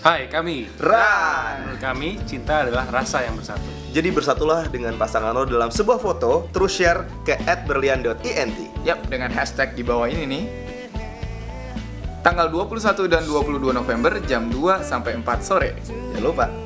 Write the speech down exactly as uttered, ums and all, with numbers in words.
Hai, kami Ran. Menurut kami, cinta adalah rasa yang bersatu. Jadi bersatulah dengan pasangan lo dalam sebuah foto, terus share ke at berlian dot int. Yap, dengan hashtag di bawah ini nih. Tanggal dua puluh satu dan dua puluh dua November jam dua sampai empat sore. Jangan lupa